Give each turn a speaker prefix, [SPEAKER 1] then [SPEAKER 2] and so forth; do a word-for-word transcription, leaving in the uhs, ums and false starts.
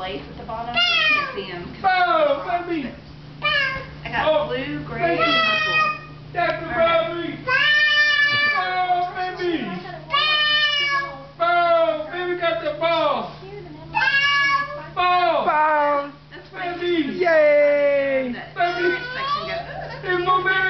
[SPEAKER 1] lace at the bottom, so you can't see them.
[SPEAKER 2] Oh, baby!
[SPEAKER 1] I got
[SPEAKER 2] Oh,
[SPEAKER 1] blue, gray, and purple.
[SPEAKER 2] That's the baby! Oh, baby! Oh, baby got the ball! Ball!
[SPEAKER 3] Ball!
[SPEAKER 1] That's right.
[SPEAKER 2] Baby!
[SPEAKER 3] Yay!
[SPEAKER 1] That
[SPEAKER 2] Baby!
[SPEAKER 1] section goes, ooh, that's
[SPEAKER 2] Hey, my baby!